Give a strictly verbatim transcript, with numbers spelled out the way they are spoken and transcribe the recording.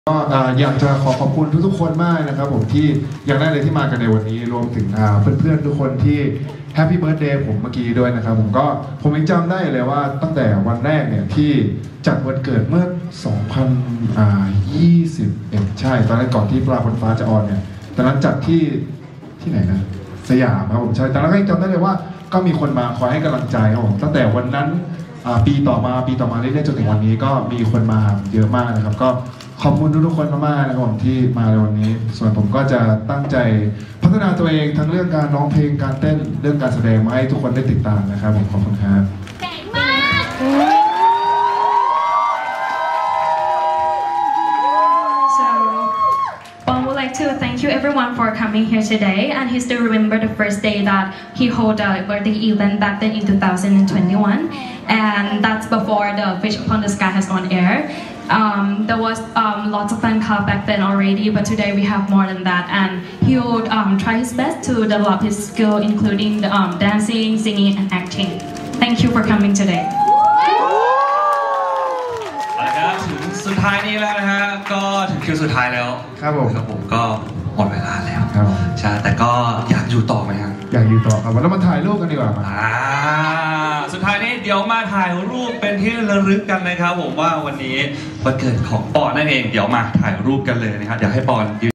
ก็อยากจะขอขอบคุณทุกๆคนมากนะครับผมที่อย่างแรกเลยที่มากันในวันนี้รวมถึงเพื่อนๆทุกคนที่แฮปปี้เบิร์ธเดย์ผมเมื่อกี้ด้วยนะครับผมก็ผมยังจำได้เลยว่าตั้งแต่วันแรกเนี่ยที่จัดวันเกิดเมื่อสองพันยี่สิบเอ็ดใช่ตอนนั้นก่อนที่ปลาบนฟ้าจะออนเนี่ยตอนนั้นจัดที่ที่ไหนนะสยามครับผมใช่แต่แล้วก็ยังจำได้เลยว่าก็มีคนมาคอยให้กำลังใจครับผมตั้งแต่วันนั้นปีต่อมาปีต่อมาเรื่อยๆจนถึงวันนี้ก็มีคนมาเยอะมากนะครับก็ขอบคุณทุกๆคนมากๆนะครับผมที่มาในวันนี้ส่วนผมก็จะตั้งใจพัฒนาตัวเองทั้งเรื่องการร้องเพลงการเต้นเรื่องการแสดงมาให้ทุกคนได้ติดตามนะครับผมขอบคุณครับเก่งมาก So Paul would like to thank you everyone for coming here today, and he still remember the first day that he hold a birthday event back then in two thousand twenty-one, and that's before the Fish Upon the Sky has on air. Um, there was um, lots of fan club back then already, but today we have more than that, and he would um, try his best to develop his skill, including the, um, dancing, singing, and acting. Thank you for coming today. เอาละครับถึงสุดท้ายนี้แล้วนะฮะก็ถึงคิวสุดท้ายแล้วครับผมครับผมก็หมดเวลาแล้วครับใช่แต่ก็อยากอยู่ต่อไหมครับอยากอยู่ต่อครับแล้วมาถ่ายรูปกันดีกว่ามาอ่าสุดท้ายนี้เดี๋ยวมาถ่ายรูปเป็นที่ระลึกกันนะครับผมว่าวันนี้วันเกิดของปอนนั่นเองเดี๋ยวมาถ่ายรูปกันเลยนะครับเดี๋ยวให้ปอน